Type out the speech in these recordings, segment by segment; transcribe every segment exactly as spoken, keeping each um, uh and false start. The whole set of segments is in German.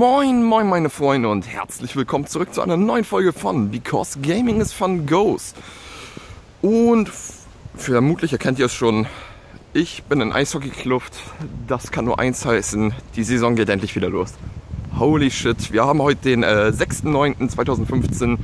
Moin, moin meine Freunde und herzlich willkommen zurück zu einer neuen Folge von Because Gaming is Fun Goes. Und vermutlich erkennt ihr es schon, ich bin in Eishockey-Kluft. Das kann nur eins heißen, die Saison geht endlich wieder los. Holy shit, wir haben heute den äh, sechsten neunten zweitausendfünfzehn,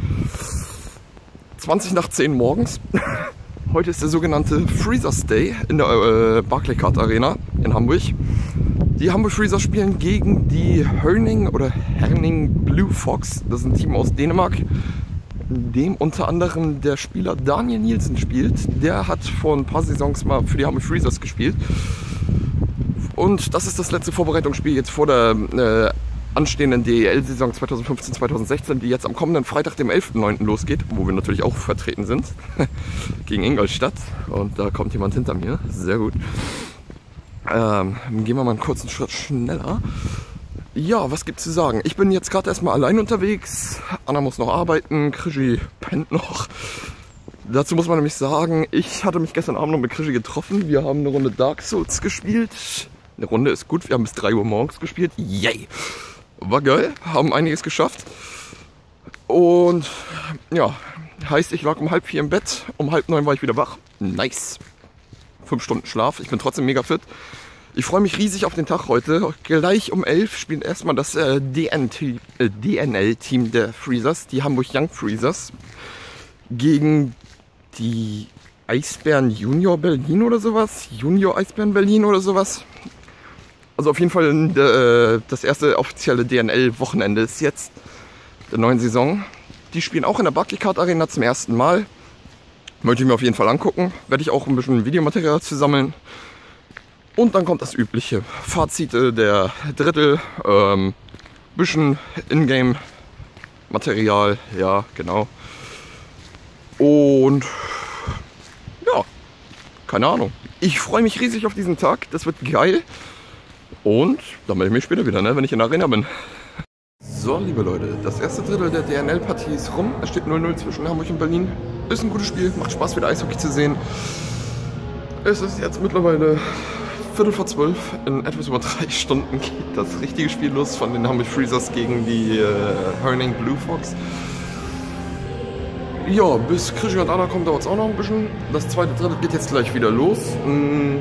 zwanzig nach zehn morgens. Heute ist der sogenannte Freezers Day in der äh, Barclaycard Arena in Hamburg. Die Hamburg Freezers spielen gegen die Herning oder Herning Blue Fox. Das ist ein Team aus Dänemark, in dem unter anderem der Spieler Daniel Nielsen spielt. Der hat vor ein paar Saisons mal für die Hamburg Freezers gespielt. Und das ist das letzte Vorbereitungsspiel jetzt vor der äh, anstehenden D E L-Saison zweitausendfünfzehn zweitausendsechzehn, die jetzt am kommenden Freitag, dem elften neunten losgeht, wo wir natürlich auch vertreten sind, gegen Ingolstadt. Und da kommt jemand hinter mir, sehr gut. Ähm, gehen wir mal einen kurzen Schritt schneller. Ja, was gibt's zu sagen? Ich bin jetzt gerade erstmal allein unterwegs. Anna muss noch arbeiten, Krischi pennt noch. Dazu muss man nämlich sagen, ich hatte mich gestern Abend noch mit Krischi getroffen. Wir haben eine Runde Dark Souls gespielt. Eine Runde ist gut, wir haben bis drei Uhr morgens gespielt. Yay! War geil, haben einiges geschafft. Und ja, heißt, ich lag um halb vier im Bett, um halb neun war ich wieder wach. Nice. Fünf Stunden Schlaf, ich bin trotzdem mega fit. Ich freue mich riesig auf den Tag heute. Gleich um elf spielt erstmal das äh, D N L-Team der Freezers, die Hamburg Young Freezers, gegen die Eisbären Junior Berlin oder sowas. Junior Eisbären Berlin oder sowas. Also auf jeden Fall äh, das erste offizielle D N L-Wochenende ist jetzt der neuen Saison. Die spielen auch in der Barclaycard Arena zum ersten Mal. Möchte ich mir auf jeden Fall angucken. Werde ich auch ein bisschen Videomaterial zusammeln. Und dann kommt das übliche Fazite der Drittel. Ähm, bisschen Ingame-Material. Ja, genau. Und ja, keine Ahnung. Ich freue mich riesig auf diesen Tag. Das wird geil. Und dann melde ich mich später wieder, ne, wenn ich in der Arena bin. So, liebe Leute, das erste Drittel der D N L-Partie ist rum. Es steht null null zwischen Hamburg und Berlin. Ist ein gutes Spiel, macht Spaß, wieder Eishockey zu sehen. Es ist jetzt mittlerweile Viertel vor zwölf. In etwas über drei Stunden geht das richtige Spiel los von den Hamburg Freezers gegen die äh, Herning Blue Fox. Ja, bis Krischi und Anna kommen, dauert es auch noch ein bisschen. Das zweite Drittel geht jetzt gleich wieder los. Hm.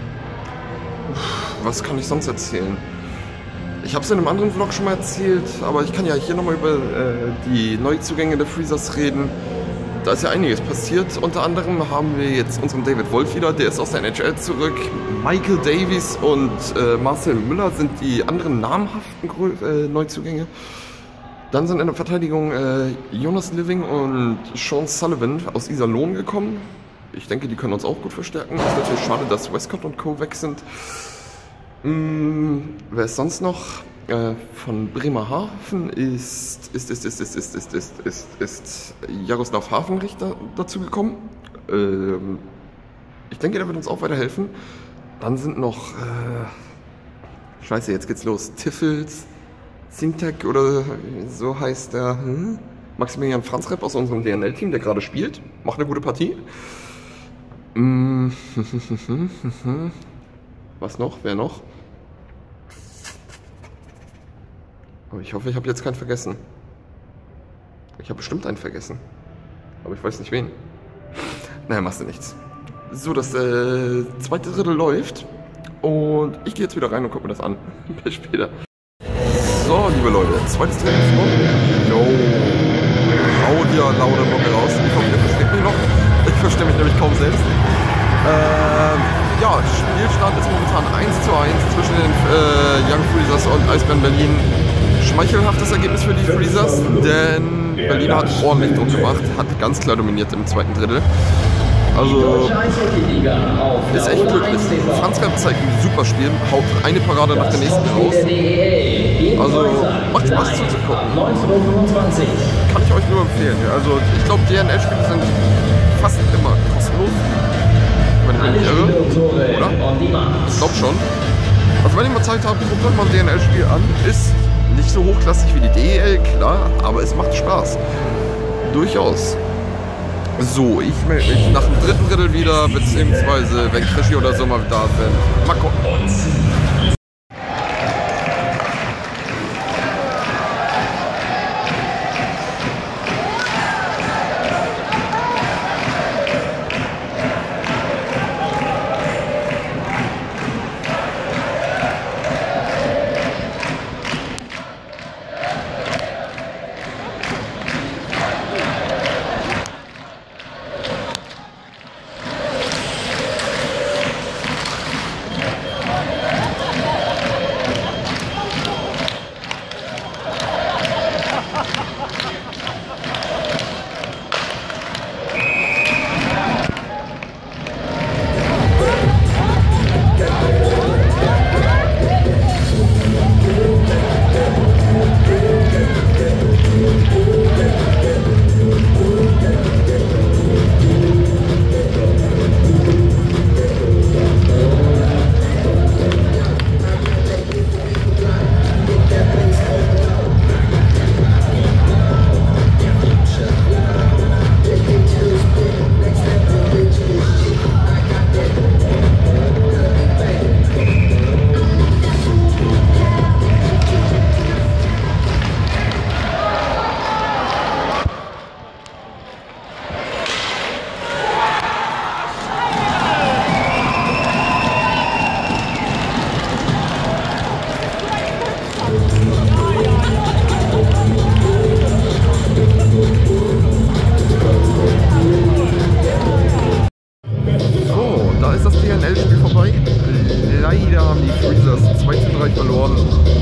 Was kann ich sonst erzählen? Ich habe es in einem anderen Vlog schon mal erzählt, aber ich kann ja hier nochmal über äh, die Neuzugänge der Freezers reden. Da ist ja einiges passiert. Unter anderem haben wir jetzt unseren David Wolf wieder, der ist aus der N H L zurück. Michael Davies und äh, Marcel Müller sind die anderen namhaften äh, Neuzugänge. Dann sind in der Verteidigung äh, Jonas Living und Sean Sullivan aus Iserlohn gekommen. Ich denke, die können uns auch gut verstärken. Es ist natürlich schade, dass Westcott und Co. weg sind. Hm, wer ist sonst noch? Äh, von Bremerhaven ist ist ist ist ist ist ist ist ist, ist Jaroslav Hafenrichter dazu gekommen. Ähm, ich denke, der wird uns auch weiterhelfen. Dann sind noch äh, Scheiße, jetzt geht's los. Tiffels, Zintek oder so heißt der. Hm? Maximilian Franzrepp aus unserem D N L-Team, der gerade spielt. Macht eine gute Partie. Hm. Was noch? Wer noch? Oh, ich hoffe, ich habe jetzt keinen vergessen. Ich habe bestimmt einen vergessen. Aber ich weiß nicht wen. Naja, machst du nichts. So, das äh, zweite Drittel läuft. Und ich gehe jetzt wieder rein und gucke mir das an. Bis später. So, liebe Leute, zweites Drittel ist rum. Jo. Hau dir lauter Mucke raus. Ich hoffe, ihr versteht mich noch. Ich verstehe mich nämlich kaum selbst. Ähm... Ja, Spielstand ist momentan eins zu eins zwischen den äh, Young Freezers und Eisbären Berlin. Schmeichelhaftes Ergebnis für die Freezers, denn Berlin hat ordentlich Druck gemacht, hat ganz klar dominiert im zweiten Drittel. Also ist echt glücklich. Franz Repp zeigt ein super Spiel, haut eine Parade nach der nächsten raus. Also macht Spaß zuzugucken. Kann ich euch nur empfehlen. Also ich glaube, D N L-Spiele sind fast immer kostenlos. Wenn ich mich irre, oder? Ich glaube schon. Also wenn ihr mal Zeit habt, guckt euch mal ein D N L-Spiel an. Ist nicht so hochklassig wie die D E L, klar, aber es macht Spaß. Durchaus. So, ich melde mich nach dem dritten Drittel wieder, beziehungsweise wenn Krischi oder so mal da sind. Mal gucken.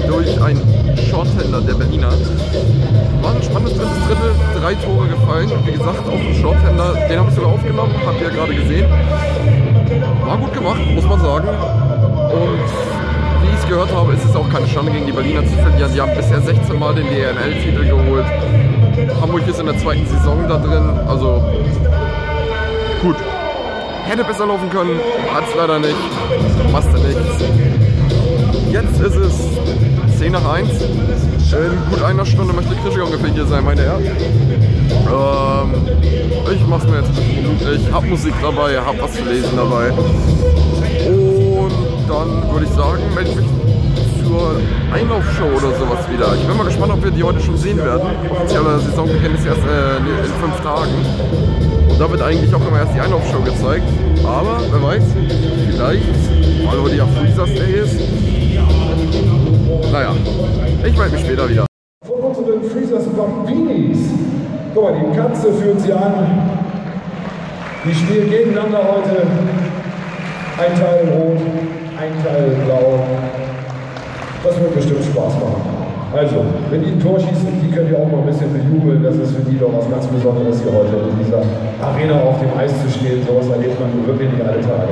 durch einen Shorthänder der Berliner. War ein spannendes drittes Drittel, drei Tore gefallen. Wie gesagt, auch ein Shorthänder, den habe ich sogar aufgenommen, habt ihr ja gerade gesehen. War gut gemacht, muss man sagen. Und wie ich es gehört habe, ist es auch keine Schande gegen die Berliner zu verlieren. Die haben bisher sechzehn Mal den D N L-Titel geholt. Hamburg ist in der zweiten Saison da drin, also gut. Hätte besser laufen können, hat es leider nicht, passte nichts. Jetzt ist es zehn nach eins. In gut einer Stunde möchte Krischi ungefähr hier sein, meine Herren. Ähm, ich mach's mir jetzt gemütlich, hab Musik dabei, hab was zu lesen dabei. Und dann würde ich sagen, melde ich mich zur Einlaufshow oder sowas wieder. Ich bin mal gespannt, ob wir die heute schon sehen werden. Offizieller Saisonbeginn ist erst äh, in fünf Tagen. Und da wird eigentlich auch immer erst die Einlaufshow gezeigt. Aber wer weiß, vielleicht, weil heute ja Freezers Day ist. Naja, ich melde mich später wieder. Von unseren Freezers Bambinis. Guck mal, die Katze führt sie an. Die spielen gegeneinander heute. Ein Teil rot, ein Teil blau. Das wird bestimmt Spaß machen. Also, wenn die ein Tor schießen, die könnt ihr auch mal ein bisschen bejubeln. Das ist für die doch was ganz Besonderes hier heute in dieser Arena auf dem Eis zu stehen. So was erlebt man wirklich nicht alle Tage.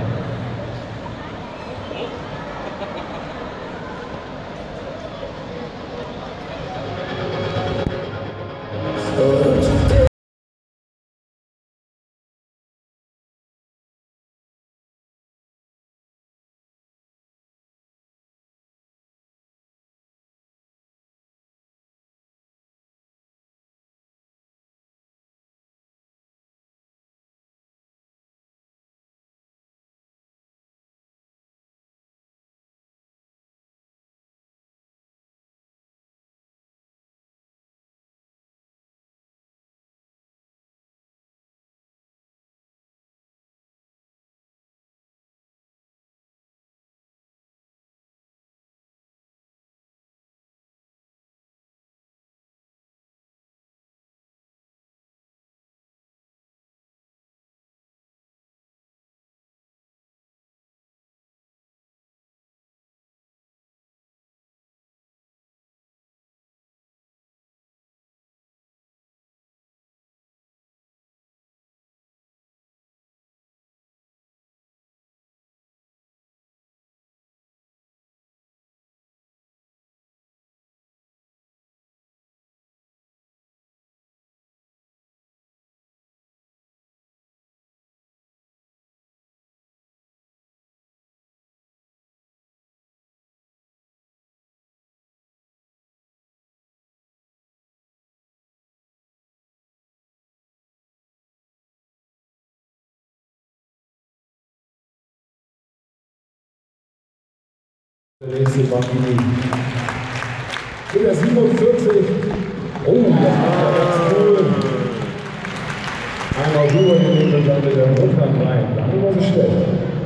Der nächste Bambini. Mit der siebenundvierzig. Oh, das macht er ganz cool. Einmal rübergelegt und dann mit der Rückhand rein. Dann war sie schlecht.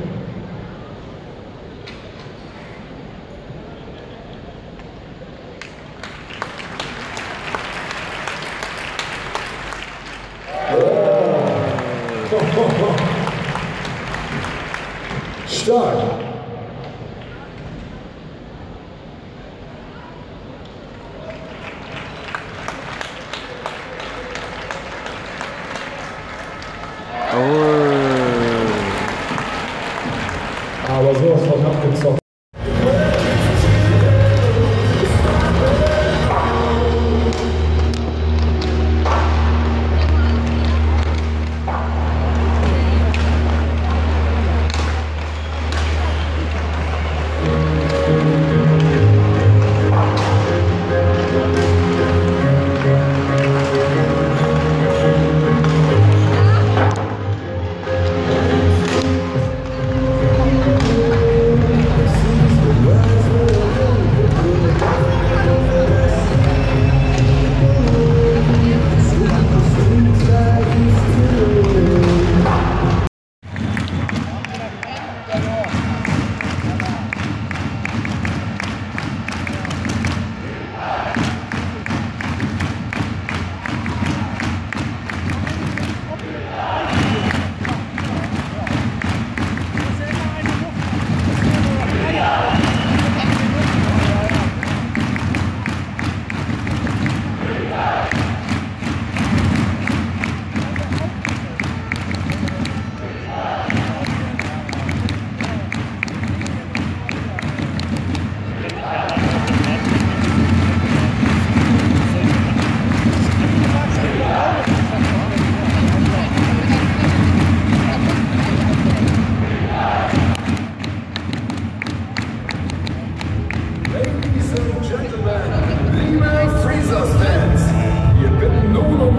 Oh. Stark. Aber sowas von abgezockt.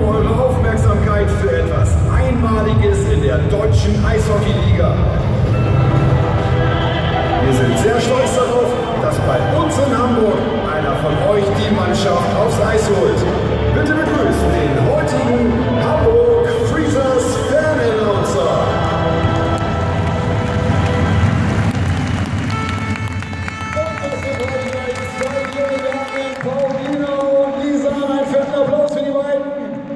eure Aufmerksamkeit für etwas Einmaliges in der deutschen Eishockeyliga. Wir sind sehr stolz darauf, dass bei uns in Hamburg einer von euch die Mannschaft aufs Eis holt. Bitte begrüßt den heutigen Hamburg Freezers Fan-Announcer. Und das sind heute gleich zwei junge Damen, Paulina und Lisa. Einen fetten Applaus für die beiden.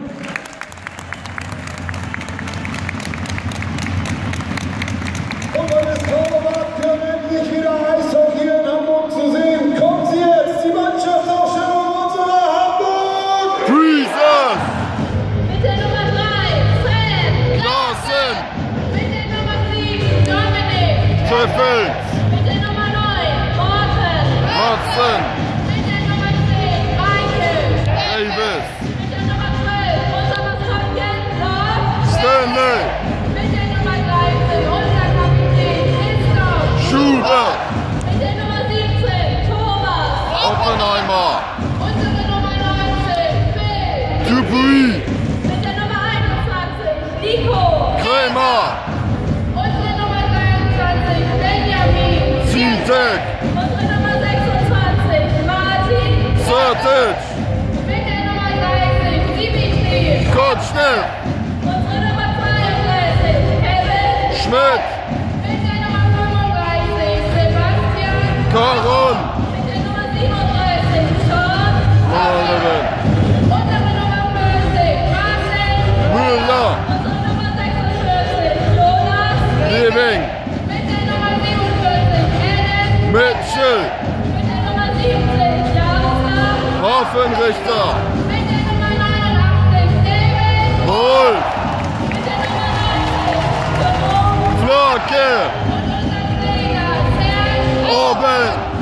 Und weil es kaum erwarten können, endlich wieder Eishockey in Hamburg zu sehen, kommt sie jetzt, die Mannschaftsaufstellung unserer Hamburg Freezers! Mit der Nummer drei, Fred Larsen! Mit der Nummer sieben, Dominik Scheffels! Mit der Nummer neun, Morten Hudson! Mit der Nummer zehn, Michael Davis! Mit der Nummer zwölf, unser Maskottchen, Lord Stanley! Mit der Nummer dreizehn, unser Kapitän, Christoph Shooter! Mit der Nummer siebzehn, Thomas Oppenheimer! Unsere Nummer neunzehn, Phil Dupuis! Mit der Nummer einundzwanzig, Nico Krämer! Unsere Nummer dreiundzwanzig, Benjamin Zintek! Unsere Nummer sechsundzwanzig, Martin Sertic! Mit der Nummer dreißig, Dimitri Kotschnev! Unsere Nummer zweiunddreißig, Kevin Schmidt! Mit der Nummer fünfunddreißig, Sebastian Karon! Mit der Nummer siebenunddreißig, Sean Maleren! Unsere Nummer vierzig, Marcel Müller! Unsere Nummer sechsundvierzig, Jonas Leving! Mit der Nummer siebenundvierzig, Adam Mitchell! Mit der Nummer siebzig, Jaroslav Waffenrichter! Mit der Nummer neunundachtzig, David Wolf! Mit der Nummer neunzig, Jerome Flocke! und unser Träger, Serge Oben!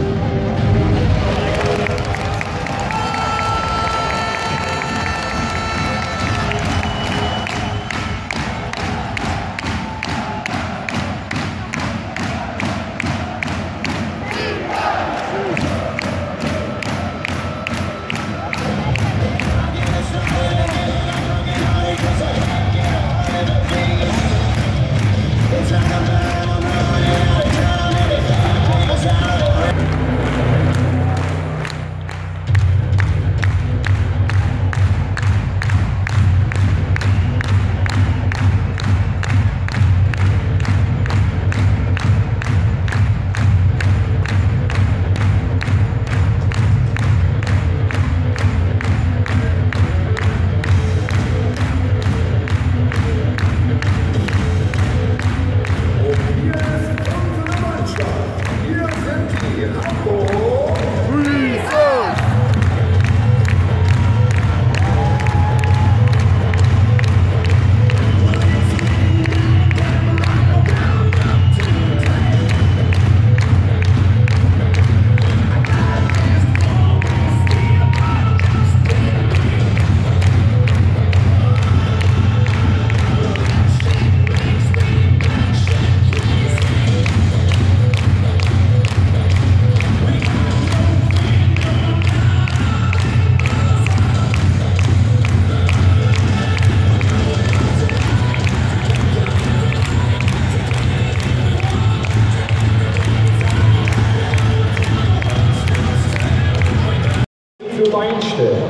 für Beinstellen.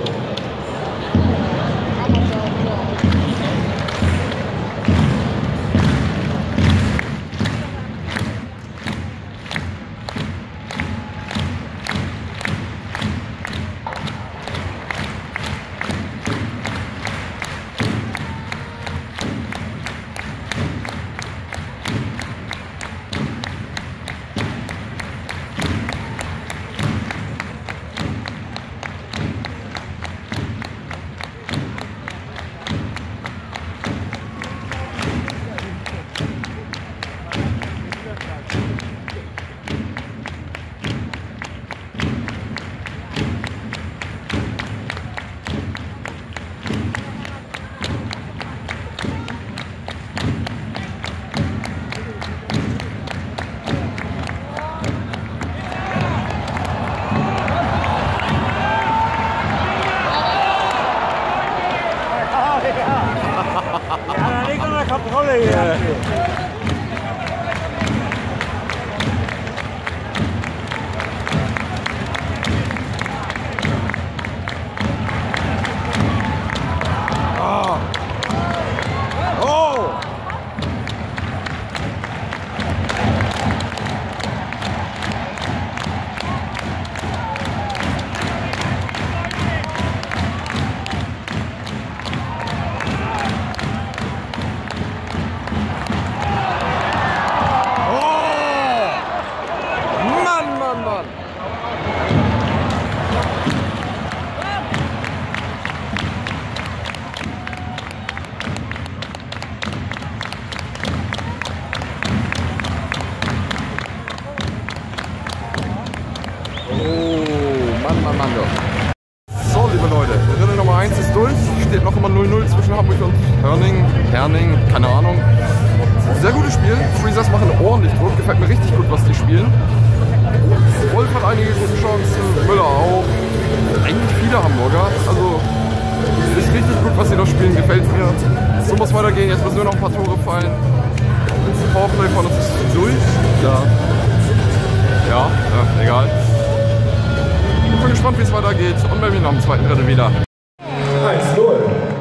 Mando. So, liebe Leute, Rennen Nummer eins ist durch. Steht noch immer null null zwischen Hamburg und Herning. Herning, keine Ahnung. Sehr gutes Spiel. Freezers machen ordentlich Druck. Gefällt mir richtig gut, was die spielen. Wolf hat einige gute Chancen, Müller auch. Eigentlich viele Hamburger. Also ist richtig gut, was sie da spielen. Gefällt mir. So muss weitergehen. Jetzt müssen nur noch ein paar Tore fallen. Powerplay von uns ist durch. Ja. Ja, ja, egal. Ich bin gespannt, wie es weitergeht. Und melden wir nach dem zweiten Drittel wieder. eins null.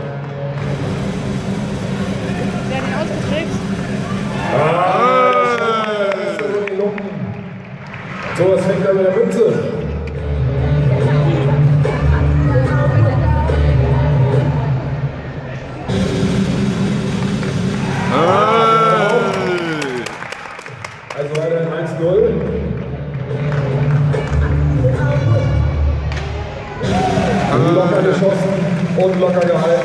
Wer hat ihn ausgetrickst? So, was fängt da mit der Mütze? Also weiter eins null. Locker geschossen und locker gehalten.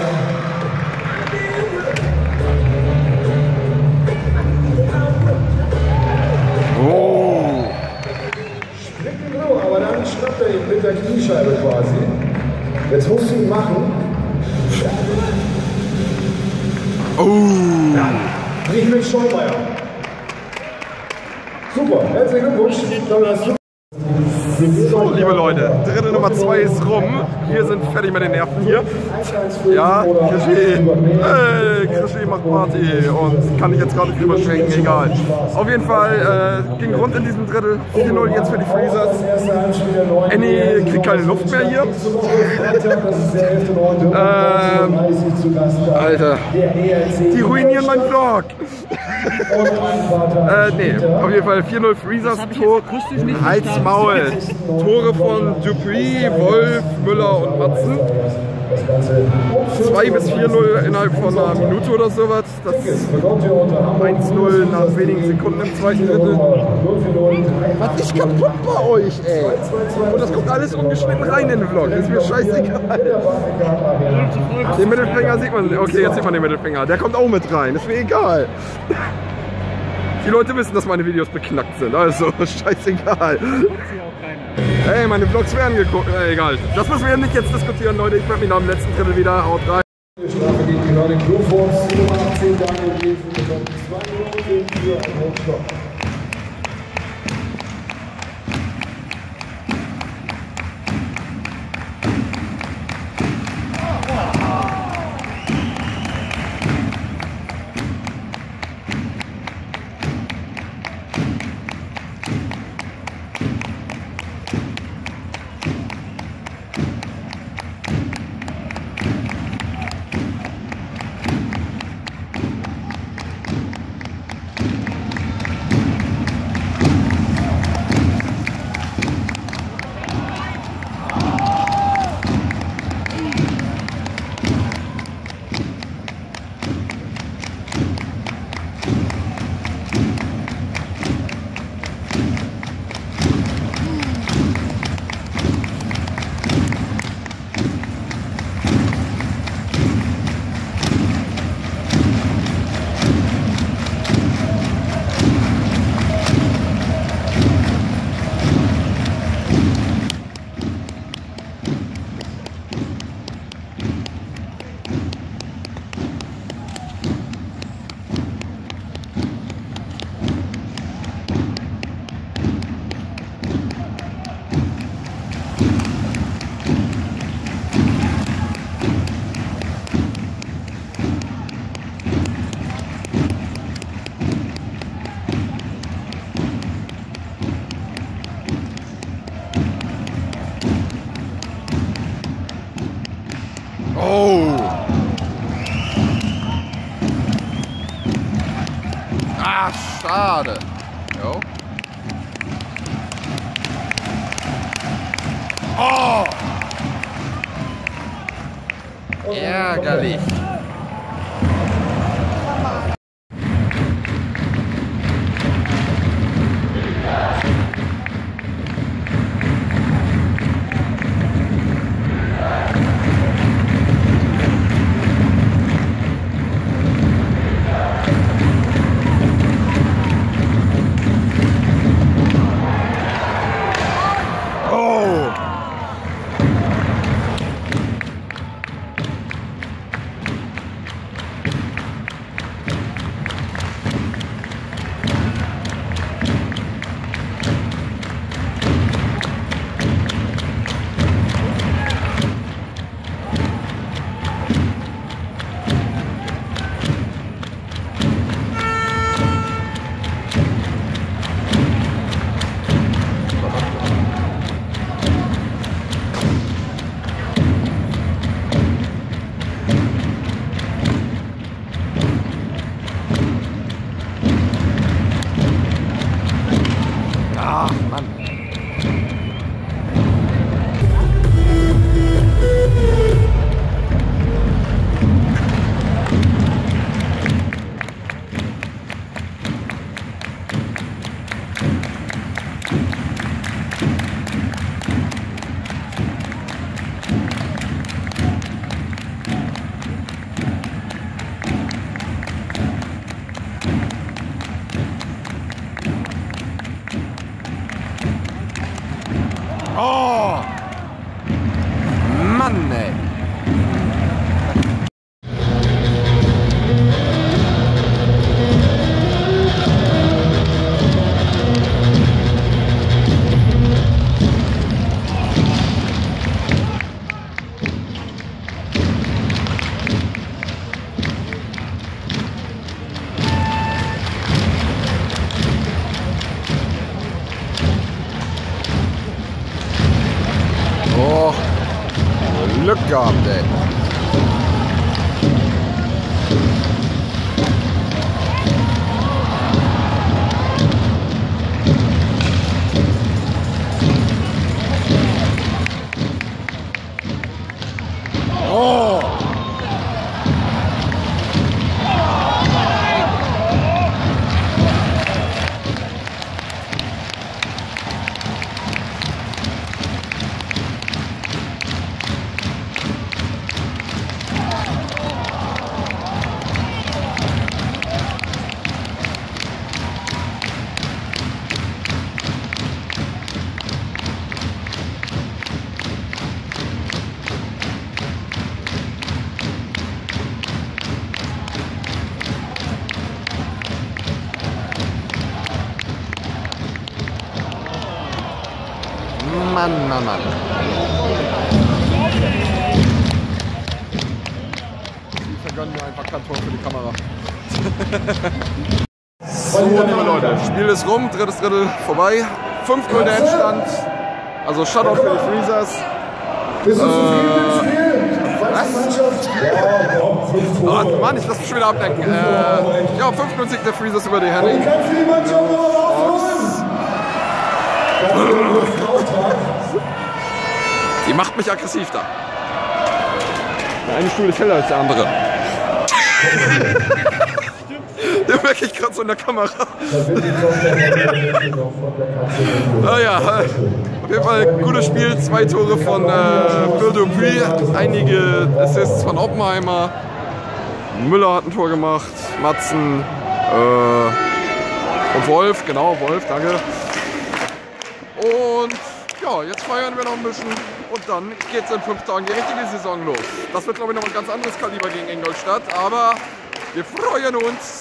Oh! Springt genau, aber dann schnappt er ihn mit der Kniescheibe quasi. Jetzt musst du ihn machen. Oh! Ja, nicht mit Schollmeier. Super, herzlichen Glückwunsch. So, liebe Leute, Drittel Nummer zwei ist rum. Wir sind fertig mit den Nerven hier. Ja, Krischi. Hey, Krischi macht Party und kann ich jetzt gerade nicht überschwenken, egal. Auf jeden Fall äh, ging rund in diesem Drittel. vier null jetzt für die Freezers. Annie kriegt keine Luft mehr hier. ähm, Alter, die ruinieren meinen Vlog. äh, nee, auf jeden Fall vier null Freezers, Tor, Halt's Maul. Tore von Dupuis, Wolf, Müller und Matzen. zwei bis vier null innerhalb von einer Minute oder sowas. Das ist eins null nach wenigen Sekunden im zweiten Drittel. Was ist kaputt bei euch, ey? Und das kommt alles ungeschnitten rein in den Vlog. Ist mir scheißegal. Den Mittelfinger sieht man. Okay, jetzt sieht man den Mittelfinger. Der kommt auch mit rein. Ist mir egal. Die Leute wissen, dass meine Videos beknackt sind. Also, scheißegal. Hey, meine Vlogs werden geguckt. Äh, egal. Das müssen wir nicht jetzt diskutieren, Leute. Ich werde mich nach dem letzten Drittel wieder. Haut rein. Strafe gegen die Nordic Blue Force, Nummer achtzehn, Daniel Gesen, bekommt zwei Minuten für einen Hochstock. Oh! Ah, schade. Jo. Oh! Ärgerlich. Mann, ey. Oh, Glück gehabt, ey. Oh! Mann, Mann, Mann. Sie vergönnen mir einfach kein Tor für die Kamera. So, liebe Leute, Spiel ist rum, drittes Drittel vorbei. fünf null der Endstand. Also Shutout für die Freezers. Bist du zufrieden mit dem Spiel? Was? Oh, Mann, ich lass mich schon wieder ablenken. Äh, ja, fünf null Sieg der Freezers über die Henning. Kannst du die Mannschaft noch aufholen? Die macht mich aggressiv da. Der eine Stuhl ist heller als der andere. Den merke ich gerade so in der Kamera. Naja, auf jeden Fall gutes Spiel. Zwei Tore von äh, Phil Dupuis, einige Assists von Oppenheimer. Müller hat ein Tor gemacht, Matzen äh, und Wolf, genau, Wolf, danke. Und ja, jetzt feiern wir noch ein bisschen und dann geht es in fünf Tagen die richtige Saison los. Das wird, glaube ich, noch ein ganz anderes Kaliber gegen Ingolstadt, aber wir freuen uns.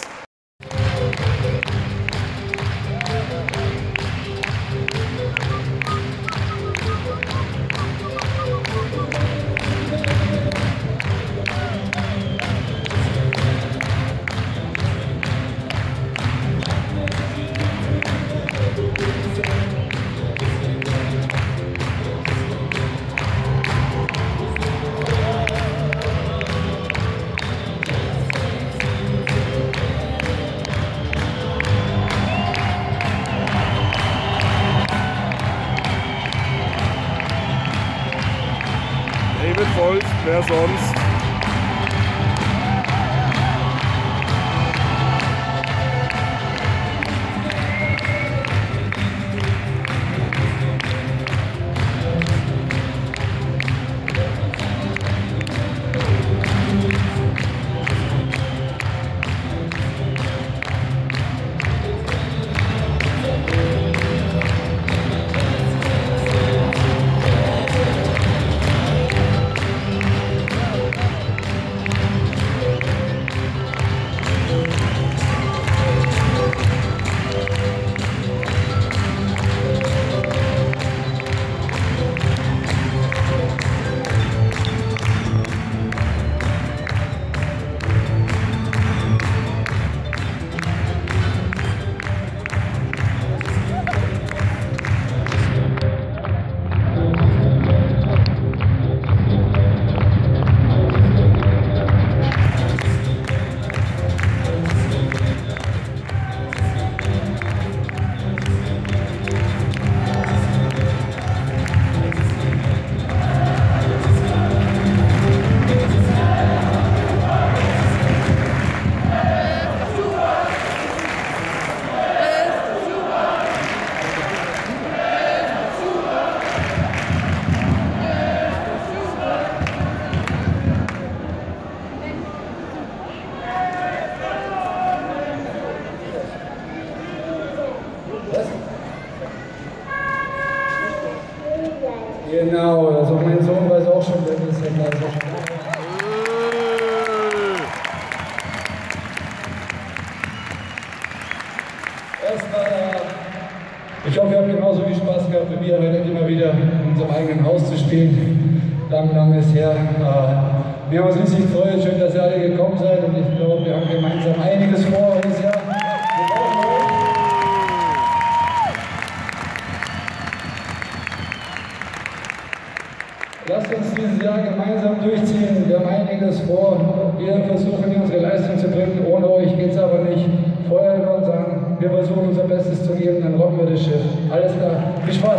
David Wolf, wer sonst? Genau, das ist auch mein Sohn, weiß auch auch schon, Dennis Heckler ist auch schon da. Erstmal, ich hoffe, ihr habt genauso viel Spaß gehabt wie wir, heute immer wieder in unserem eigenen Haus zu spielen. Lang, lang ist her. Wir haben uns riesig gefreut, schön, dass ihr alle gekommen seid und ich glaube, wir haben gemeinsam einiges vor dieses Jahr. Lasst uns dieses Jahr gemeinsam durchziehen. Wir haben einiges vor. Wir versuchen, unsere Leistung zu bringen. Ohne euch geht es aber nicht. Feuer in uns an. Wir versuchen, unser Bestes zu geben. Dann rocken wir das Schiff. Alles klar. Viel Spaß.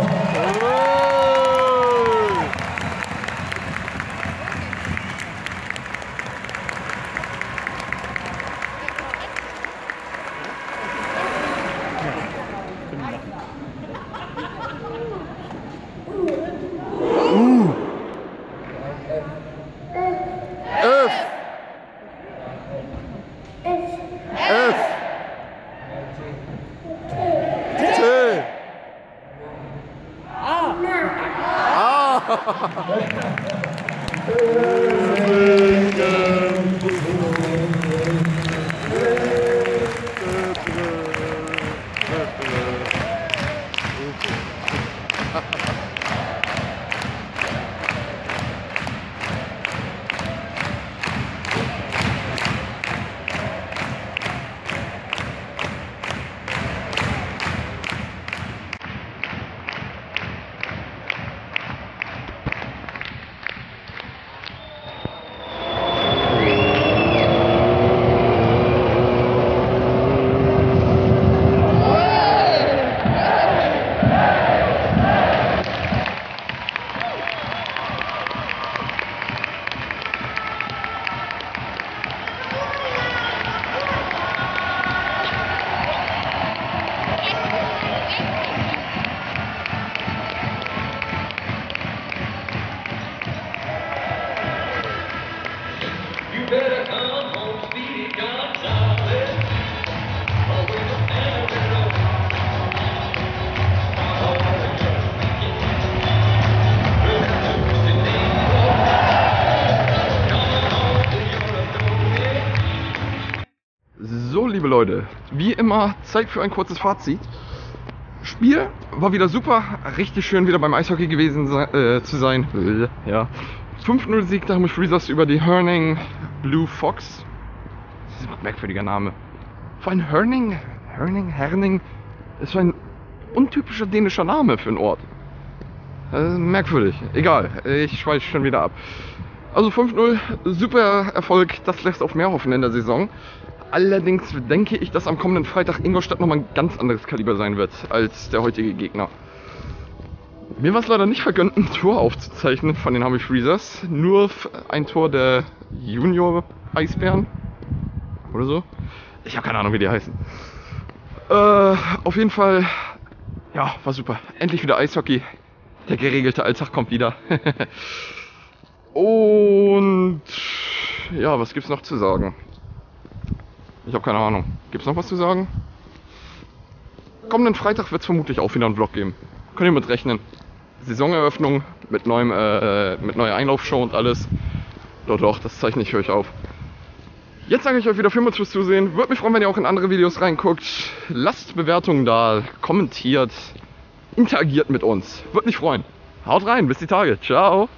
So, liebe Leute, wie immer Zeit für ein kurzes Fazit. Spiel war wieder super, richtig schön wieder beim Eishockey gewesen äh, zu sein. Ja. fünf null Sieg der Hamish Freezers über die Herning Blue Fox. Das ist ein merkwürdiger Name. Vor allem Herning, Herning, Herning ist so ein untypischer dänischer Name für einen Ort. Äh, merkwürdig. Egal, ich schweife schon wieder ab. Also fünf null, super Erfolg, das lässt auf mehr hoffen in der Saison. Allerdings denke ich, dass am kommenden Freitag Ingolstadt nochmal ein ganz anderes Kaliber sein wird als der heutige Gegner. Mir war es leider nicht vergönnt, ein Tor aufzuzeichnen von den Hamish Freezers. Nur ein Tor der Junior Eisbären oder so. Ich habe keine Ahnung, wie die heißen. Äh, auf jeden Fall, ja, war super. Endlich wieder Eishockey. Der geregelte Alltag kommt wieder. Und ja, was gibt's noch zu sagen? Ich habe keine Ahnung. Gibt es noch was zu sagen? Kommenden Freitag wird es vermutlich auch wieder einen Vlog geben. Könnt ihr mit rechnen. Saisoneröffnung mit, neuem, äh, mit neuer Einlaufshow und alles. Doch, doch, das zeichne ich für euch auf. Jetzt sage ich euch wieder vielmals fürs Zusehen. Würde mich freuen, wenn ihr auch in andere Videos reinguckt. Lasst Bewertungen da, kommentiert, interagiert mit uns. Würde mich freuen. Haut rein, bis die Tage. Ciao.